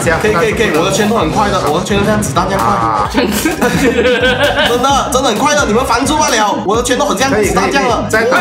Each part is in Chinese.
可以，我的拳头很快的，我的拳头像子弹这样快，真的很快的，你们防住不了，我的拳头很像子弹这样的， 快！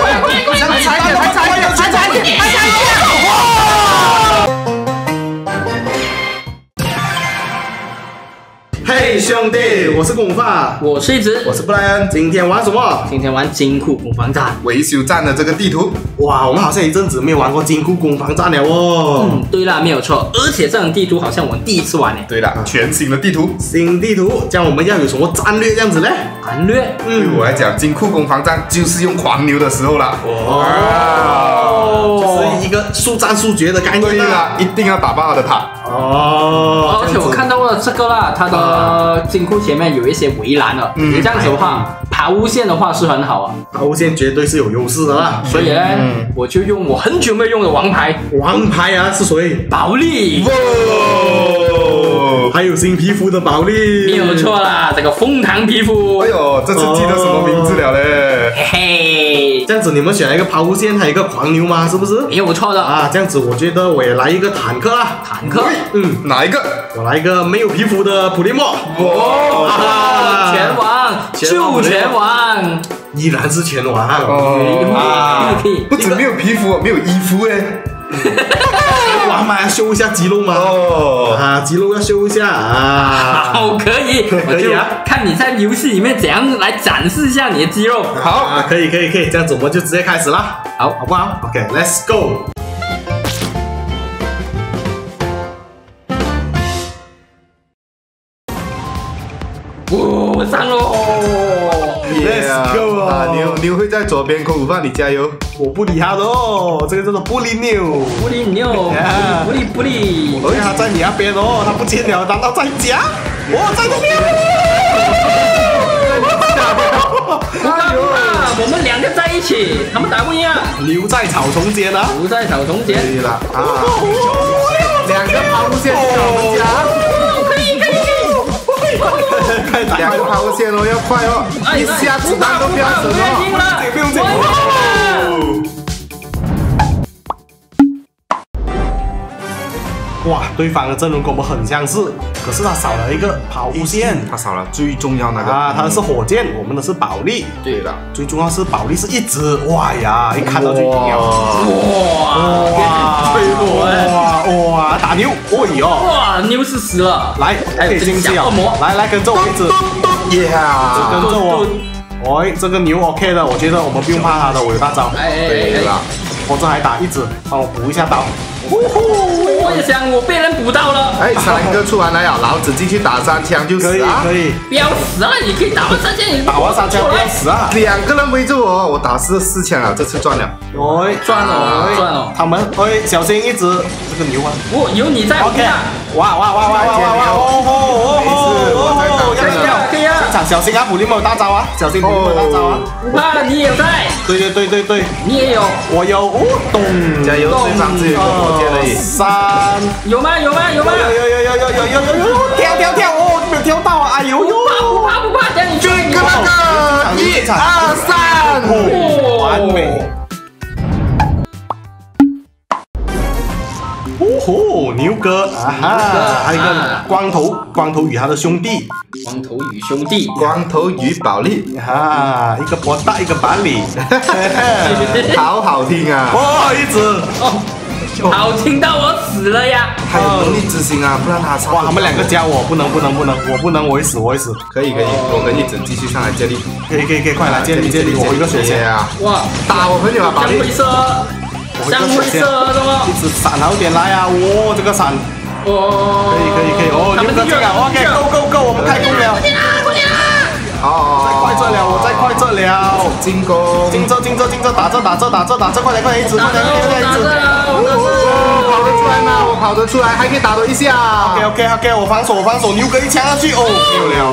嘿兄弟，我是公发， 我是一直， 我是布莱恩，今天玩什么？ 今天玩金库攻防战维修站的这个地图。 哇，我们好像一阵子没有玩过金库攻防战了哦。 对啦，没有错，而且这种地图好像我们第一次玩呢。 对了，全新的地图， 新地图，这样我们要有什么战略这样子呢？ 战略， 对我来讲，金库攻防战就是用狂牛的时候了。 就是一个速战速决的概念。 对了，一定要打爆他的塔。 而且我看到了这个啦，它的金库前面有一些围栏了，这样子的话，爬无线的话是很好啊。 爬无线绝对是有优势的啦。 所以呢，我就用我很久没有用的王牌。 王牌啊，是谁？ 保利。 还有新皮肤的保利， 没有错啦，这个枫糖皮肤。 哎呦，这次记得什么名字了嘞？ 嘿嘿， 这样子你们选了一个爬无线，还有一个狂牛吗？是不是？ 没有错的啊。这样子我觉得我也来一个坦克啦。 坦克， 哪一个？ 我来一个没有皮肤的普利莫。 拳王，就拳王， 依然是拳王。 不止没有皮肤，没有衣服哎。 哇妈呀，秀一下肌肉嘛！肌肉要秀一下啊！ 好，可以啊！看你在游戏里面怎样来展示一下你的肌肉。 好，可以，这样子我们就直接开始啦，好不好 ？OK，Let's go。 上喽 ！Let's go 啊！ 牛会在左边，空午饭你加油！ 我不理他的哦，这个叫做不理牛， 不理牛，不理。 所以他在你那边哦，他不见了，难道在家？我在这边。 不怕，我们两个在一起，他们打不赢啊！ 留在草丛间啊！ 留在草丛间。 对了啊！两个抛物线去我们家。两个抛物线哦，要快哦！一下子弹都不要省哦！ 不用紧。哇，对方的阵容跟我们很相似，可是他少了一个抛物线， 他少了最重要那个他的是火箭，我们的是保利。 对了， 最重要是保利是一只，哇呀，一看到就赢了。哇，打牛，哦哟！ 哇，牛是死了， 来，可以进去哦。来，跟着我一直，跟着我。这个牛 OK 的，我觉得我们不用怕他的，我有大招。 对了， 我这还打一只，帮我补一下刀。 我也想，我被人补到了。 3个出完了呀，老子进去打3枪就死啊！ 可以， 不要死啊！你可以打完3枪， 打完3枪不要死啊 ！2个人围住我，我打4枪了，这次赚了。 赚了！ 他们小心一只这个牛啊！ 有你在 OK 啊！哇！可以啊！现场小心啊！普利莫有大招啊！小心普利莫有大招啊！ 不怕，你也有在。 对， 你也有， 我有。咚！ 加油！对方只有一个火箭而已。 3， 有吗？有！ 跳！没有跳到啊！哎呦！ 不怕，等你追 1、2、3， 完美！牛哥啊哈！还有一个光头与他的兄弟， 光头与保利哈，一个波大，一个板里， 好听啊！ 一直好听到我死了呀！ 还有能力执行啊，不然他哇，他们2个加我，不能，我会死。 可以，我跟一直继续上来接力。 可以，快来接力！我一个血线啊！ 哇， 打我朋友啊，保利！ 像灰色的吗？ 一直闪好点来啊！这个闪，可以牛哥这个 OK，Go，我们开工了！我再快这了！ 进攻！ 打这，快点一直！ 我跑得出来，还可以打多一下。 OK，我防守，牛哥一枪上去，没有了。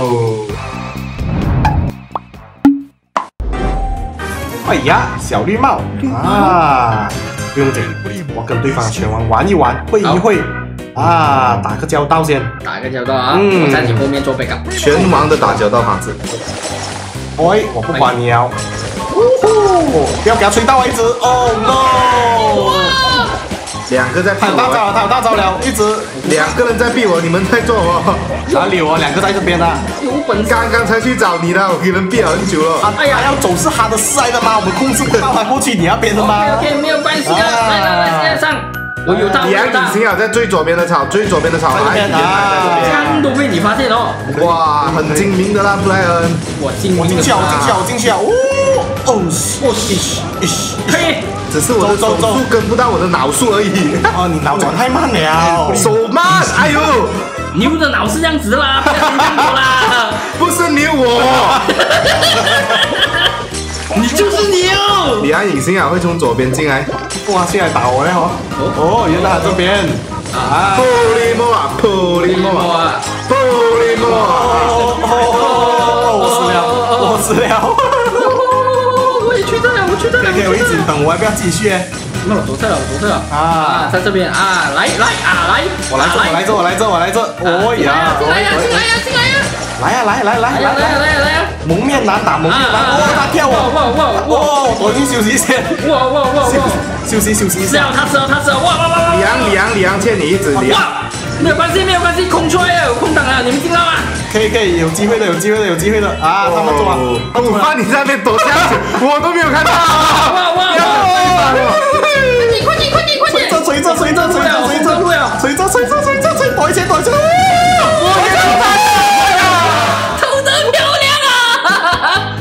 哎呀，小绿帽啊！不用紧，我跟对方拳王玩一玩，会一会啊，打个交道先。 我在你后面做背杠。 拳王的打交道方式。 我不管你哦。不要给他吹到一直。Oh no！ 两个在逼他有大招我， 了，他有大招了，一直 2个人在逼我，你们在做什么？ 哪里有啊？2个在这边啊。 有本事。 刚刚才去找你的，我给人逼了很久了。 哎呀，要走是他的事来的吗？我们控制不到他过去你那边的吗？ OK， 没有关系的，来，现在上。我有大， 李阳隐形啊，在最左边的草，最左边的草， 在这边啊这样都被你发现哦。 哇，很精明的啦，布莱恩。 我进我进去啊！我进去啊！哦， 可以。 只是我的手速跟不到我的脑速而已。 哦，你脑转太慢了， 手慢，哎呦， 牛的脑是这样子的啦，不要这样子啦。 不是牛我。 你就是牛。 李安隐形啊，会从左边进来。 哇，现在打我了哦，原来他这边啊， 普利莫啊，普利莫啊，普利莫啊， 我死了。 我也去这了，我去这了。 可以，我一直等，我还不要继续。 那我躲退了啊！在这边啊，来， 我来这。哦呀， 进来呀！ 来呀！蒙面男打蒙面男，哦，他跳我，哦，我去休息一下，休息一下。 他吃了，哇！ 李阳欠你一指，李阳。 没有关系，空出来有空档了，你们听到吗？ 可以，有机会的啊！他们做啊， 午饭你在那边躲下去，我都没有看到。 哇！快点！ 锤着，躲一下！ 投得漂亮啊！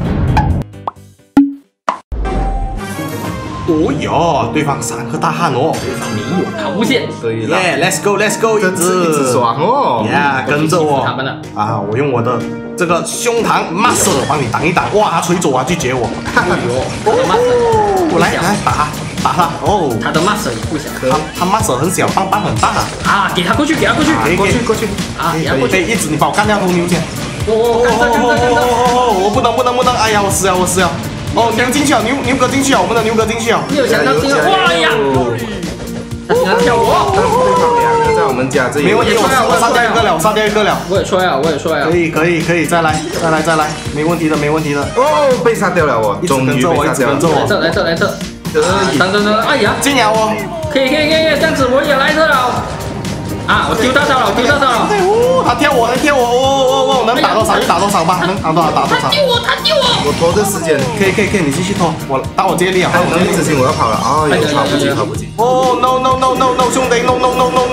哦哟，对方3个大汉哦， 没有跑不线。 对了， 耶 ，Let's go， 这次一直爽哦。 呀，跟着我他们了啊！我用我的这个胸膛 muscle 帮你挡一挡。哇，他锤走啊，拒绝我。我来打他哦。 他的 muscle 也不小， 他 muscle 很小，棒很大啊！给他过去， 过去啊！给他过去， 一直你把我干掉头牛先。 干着！ 我不能！哎呀，我死了！哦，牛进去了，牛哥进去了，我们的牛哥进去了。 没有想到进了，哇呀！他竟然跳我！ 对方2个在我们家这里。 没问题，我杀掉一个了。 我也出来了。 可以，再来，没问题的。 哦，被杀掉了我，终于被杀掉了。 来这。等，哎呀， 进了我。 可以，这样子我也来这了。啊，我丢大招了。 他跳我，能打多少就打多少吧，能打多少打多少。 他丢我！ 我拖这时间， 可以，你继续拖，我打我接力啊！ 我能执行，我要跑了。哦，跑不及。 哦 no， 兄弟 no！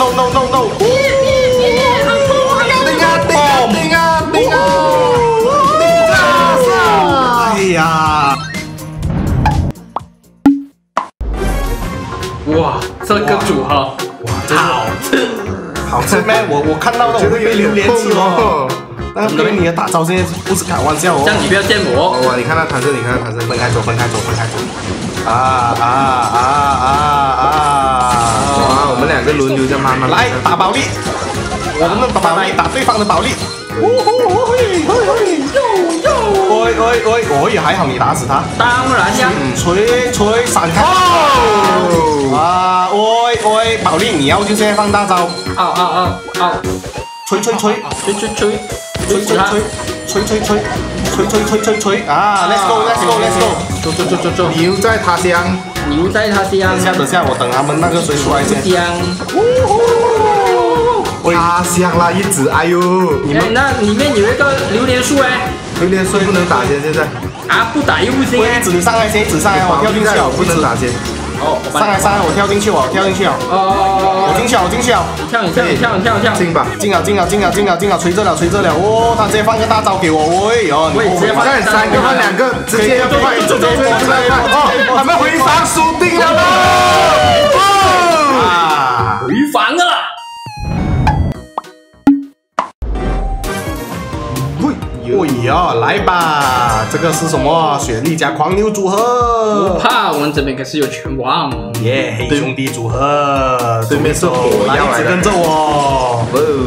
顶啊！ 哎呀！ 哇，这个组合好吃咩？我看到了，我会被榴莲吃哦。那个对你的打招现在不是开玩笑哦。 这样你不要见我。 哇，你看他弹射， 分开走。 哇，我们2个轮流这样慢慢来打保利，我们的保利打对方的保利。喂，还好你打死他。 当然呀。 锤闪开。啊，喂，保利你要就现在放大招。锤啊 ！Let's go！ 走。牛在他乡。 等下，我等他们那个谁出来先。 他乡啦，一直，哎呦！ 那里面有一个榴莲树榴莲树不能打先，现在。 啊，不打又不行一直上来，我跳进去了， 不能打先。 上来，我跳进去了。我进去了。 跳。 进吧。 进了，锤着了。哦，他直接放个大招给我， 我也直接放 3个换2个，直接要快，哦，他们回防输定了吗？ 回防了。 哎呀，来吧，这个是什么？雪莉加狂牛组合。 不怕，我们这边可是有拳王。 耶，黑兄弟组合。 对面是火药来，跟着我。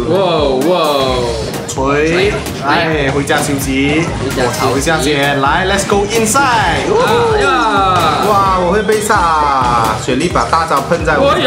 锤！哎，回家休息。我逃一下先。来 ，Let's go inside。 哇，我会被杀。雪莉把大招喷在我。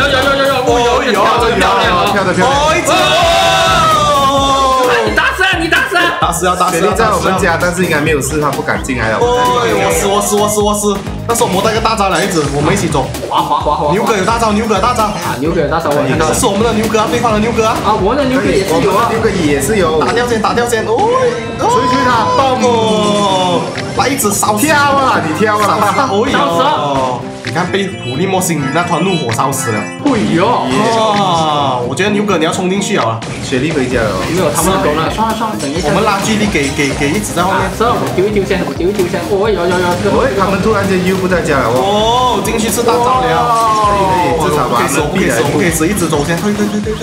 跳得漂亮。 跳得漂亮。 你打死啊！ 打死了，打死雪莉了！ 在我们家，但是应该没有事，他不敢进来了。 我死！但是我们带个大招了，一直我们一起走。 滑！ 牛哥有大招，牛哥有大招。 啊，牛哥有大招，我看到了。 是我们的牛哥啊，对方的牛哥啊。 啊，我们的牛哥也是有啊。 牛哥也是有。 打掉先，哦， 吹他， 哦，来一直烧跳啊！你跳啊！ 哦，你看被普利莫星宇那团怒火烧死了。 哎呦！ 啊，我觉得牛哥你要冲进去啊！ 雪莉回家了。 没有他们的狗了，算了，等一下。 我们拉距离给一直在后面。 是，我丢一丢先。哦，有。 喂，他们突然间又不在家了哦，进去吃大招了。 可以，至少把他们逼来。 不可以死，一直走先，退。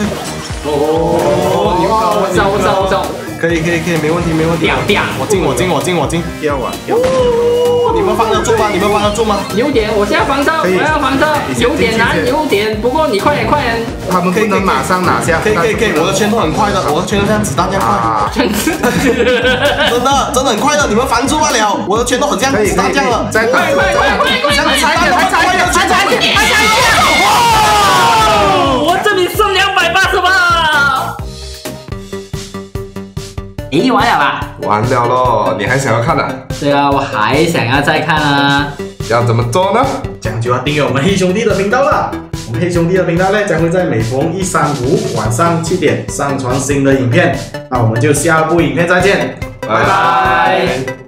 哦，牛哥，我走。 可以，没问题。我进。 跳啊！ 你们防得住吗？ 有点，我现在防车，我要防车，有点难，不过你快点。 他们不能马上拿下。 可以，我的拳头很快的，我的拳头像子弹这样快。真的很快的，你们防住不了，我的拳头很像子弹这样的。 再快！我这里剩288。你完了吧？ 完了咯，你还想要看啊？ 对啊，我还想要再看啊。 要怎么做呢？ 这样就要订阅我们黑兄弟的频道了。我们黑兄弟的频道呢，将会在每逢1、3、5晚上7点上传新的影片。那我们就下部影片再见，拜拜。